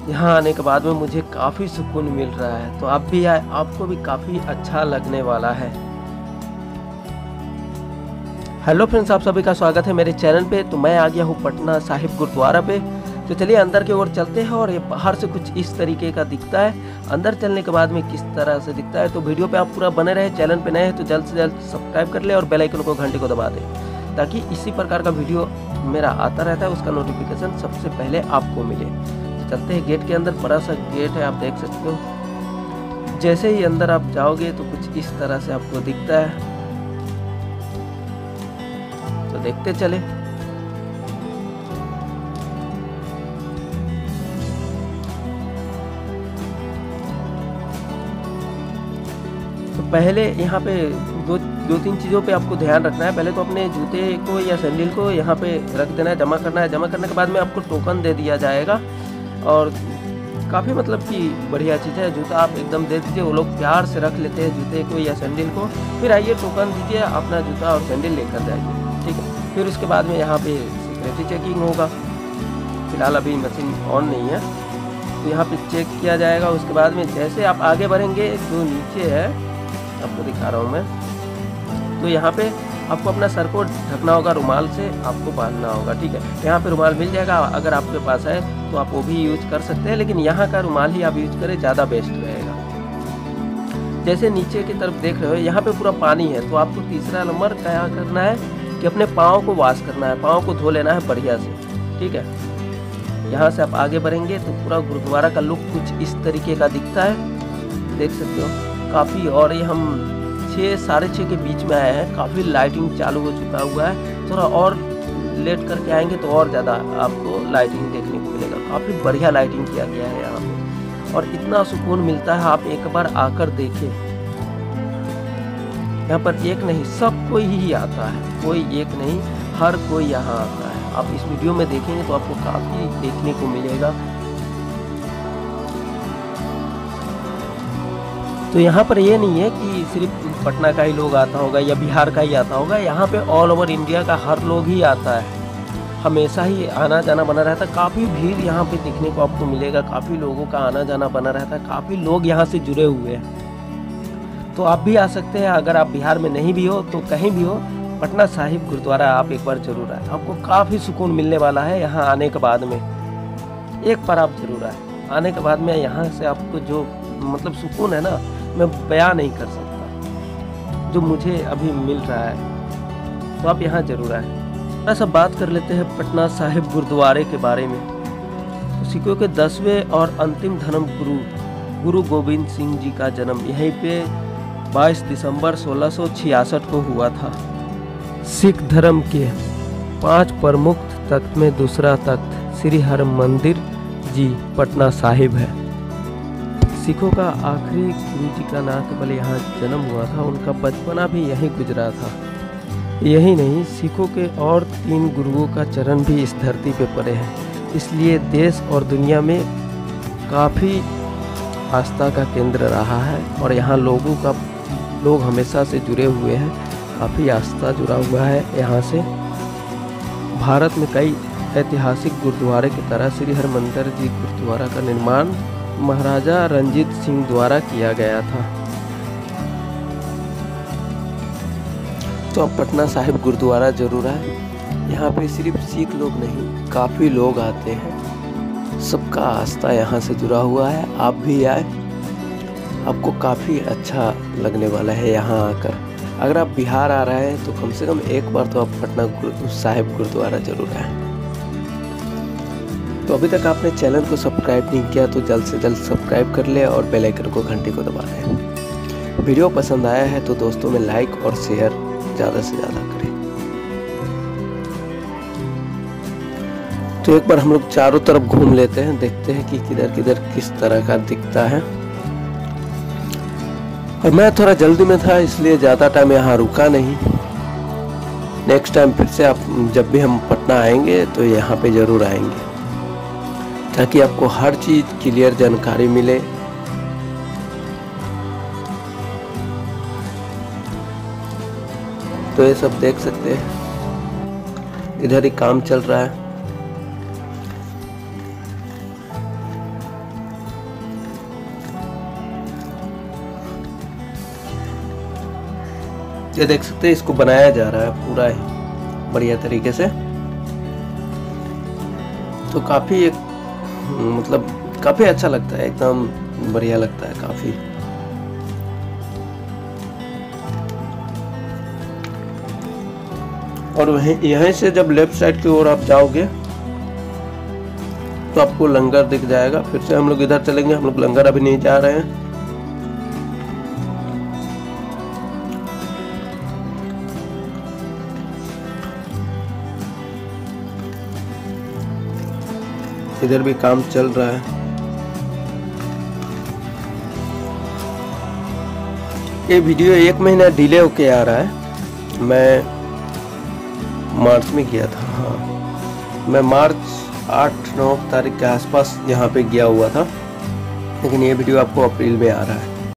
यहाँ आने के बाद में मुझे काफ़ी सुकून मिल रहा है। तो आप भी आए, आपको भी काफ़ी अच्छा लगने वाला है। हेलो फ्रेंड्स, आप सभी का स्वागत है मेरे चैनल पे। तो मैं आ गया हूँ पटना साहिब गुरुद्वारा पे। तो चलिए अंदर की ओर चलते हैं और ये बाहर से कुछ इस तरीके का दिखता है। अंदर चलने के बाद में किस तरह से दिखता है, तो वीडियो पे आप पूरा बने रहे। चैनल पे नए हैं तो जल्द से जल्द सब्सक्राइब कर ले और बेल आइकन को घंटे को दबा दें, ताकि इसी प्रकार का वीडियो मेरा आता रहता है, उसका नोटिफिकेशन सबसे पहले आपको मिले। तो चलते हैं गेट के अंदर। बड़ा सा गेट है, आप देख सकते हो। जैसे ही अंदर आप जाओगे तो कुछ इस तरह से आपको दिखता है। तो देखते चले। तो पहले यहाँ पे दो तीन चीज़ों पे आपको ध्यान रखना है। पहले तो अपने जूते को या सैंडल को यहाँ पे रख देना है, जमा करना है। जमा करने के बाद में आपको टोकन दे दिया जाएगा और काफ़ी मतलब कि बढ़िया चीज़ है। जूता आप एकदम दे दीजिए, वो लोग प्यार से रख लेते हैं जूते को या सैंडल को। फिर आइए टोकन दीजिए, अपना जूता और सैंडल लेकर जाइए, ठीक है। फिर उसके बाद में यहाँ पे सिक्योरिटी चेकिंग होगा। फिलहाल अभी मशीन ऑन नहीं है, तो यहाँ पे चेक किया जाएगा। उसके बाद में जैसे आप आगे बढ़ेंगे, जो नीचे है आपको दिखा रहा हूँ मैं, तो यहाँ पे आपको अपना सर को ढकना होगा, रुमाल से आपको बांधना होगा, ठीक है। यहाँ पे रुमाल मिल जाएगा, अगर आपके पास है तो आप वो भी यूज कर सकते हैं, लेकिन यहाँ का रुमाल ही आप यूज करें, ज़्यादा बेस्ट रहेगा। जैसे नीचे की तरफ देख रहे हो, यहाँ पे पूरा पानी है। तो आपको तीसरा नंबर क्या करना है कि अपने पाँव को वॉश करना है, पाँव को धो लेना है बढ़िया से, ठीक है। यहाँ से आप आगे बढ़ेंगे तो पूरा गुरुद्वारा का लुक कुछ इस तरीके का दिखता है, देख सकते हो काफ़ी। और ये हम 6 साढ़े 6 के बीच में आए हैं, काफ़ी लाइटिंग चालू हो चुका हुआ है। थोड़ा और लेट करके आएंगे तो और ज़्यादा आपको लाइटिंग देखने को मिलेगा। काफ़ी बढ़िया लाइटिंग किया गया है यहाँ पे और इतना सुकून मिलता है, आप एक बार आकर देखें। यहाँ पर एक नहीं, सब कोई ही आता है, कोई एक नहीं, हर कोई यहाँ आता है। आप इस वीडियो में देखेंगे तो आपको काफ़ी देखने को मिलेगा। तो यहाँ पर ये नहीं है कि सिर्फ पटना का ही लोग आता होगा या बिहार का ही आता होगा। यहाँ पे ऑल ओवर इंडिया का हर लोग ही आता है, हमेशा ही आना जाना बना रहता है। काफ़ी भीड़ यहाँ पे देखने को आपको मिलेगा, काफ़ी लोगों का आना जाना बना रहता है, काफ़ी लोग यहाँ से जुड़े हुए हैं। तो आप भी आ सकते हैं, अगर आप बिहार में नहीं भी हो तो कहीं भी हो, पटना साहिब गुरुद्वारा आप एक बार जरूर आए। आपको काफ़ी सुकून मिलने वाला है यहाँ आने के बाद में। एक बार आप जरूर आए, आने के बाद में यहाँ से आपको जो मतलब सुकून है ना, मैं बयां नहीं कर सकता, जो मुझे अभी मिल रहा है। तो आप यहाँ जरूर आए। थोड़ा सा बात कर लेते हैं पटना साहिब गुरुद्वारे के बारे में। तो सिखों के 10वें और अंतिम धर्म गुरु गोविंद सिंह जी का जन्म यहीं पे 22 दिसंबर 1666 को हुआ था। सिख धर्म के 5 प्रमुख तख्त में दूसरा तख्त श्री हरमंदिर जी पटना साहिब है। सिखों का आखिरी गुरु जी का ना केवल यहाँ जन्म हुआ था, उनका बचपना भी यहीं गुजरा था। यही नहीं, सिखों के और 3 गुरुओं का चरण भी इस धरती पे पड़े हैं, इसलिए देश और दुनिया में काफ़ी आस्था का केंद्र रहा है और यहाँ लोग हमेशा से जुड़े हुए हैं, काफ़ी आस्था जुड़ा हुआ है यहाँ से। भारत में कई ऐतिहासिक गुरुद्वारे की तरह श्री हरमंदिर जी गुरुद्वारा का निर्माण महाराजा रंजीत सिंह द्वारा किया गया था। तो आप पटना साहिब गुरुद्वारा जरूर आए। यहाँ पे सिर्फ सिख लोग नहीं, काफ़ी लोग आते हैं, सबका आस्था यहाँ से जुड़ा हुआ है। आप भी आए, आपको काफ़ी अच्छा लगने वाला है यहाँ आकर। अगर आप बिहार आ रहे हैं तो कम से कम एक बार तो आप पटना साहिब गुरुद्वारा जरूर आए। तो अभी तक आपने चैनल को सब्सक्राइब नहीं किया तो जल्द से जल्द सब्सक्राइब कर ले और बेल आइकन को घंटे को दबा दें। वीडियो पसंद आया है तो दोस्तों में लाइक और शेयर ज़्यादा से ज़्यादा करें। तो एक बार हम लोग चारों तरफ घूम लेते हैं, देखते हैं कि किधर किधर किस तरह का दिखता है। और मैं थोड़ा जल्दी में था, इसलिए ज़्यादा टाइम यहाँ रुका नहीं। नेक्स्ट टाइम फिर से आप जब भी हम पटना आएंगे तो यहाँ पे ज़रूर आएंगे, ताकि आपको हर चीज़ क्लियर जानकारी मिले। तो ये सब देख सकते हैं, इधर ही काम चल रहा है। ये देख सकते हैं, इसको बनाया जा रहा है पूरा ही बढ़िया तरीके से। तो काफ़ी एक मतलब काफ़ी अच्छा लगता है, एकदम बढ़िया लगता है काफ़ी। और वहीं यहीं से जब लेफ्ट साइड की ओर आप जाओगे तो आपको लंगर दिख जाएगा। फिर से हम लोग इधर चलेंगे, हम लोग लंगर अभी नहीं जा रहे हैं। इधर भी काम चल रहा है। ये वीडियो 1 महीना डिले होके आ रहा है। मैं मार्च में गया था, हाँ मैं मार्च 8-9 तारीख के आसपास यहाँ पे गया हुआ था, लेकिन ये वीडियो आपको अप्रैल में आ रहा है।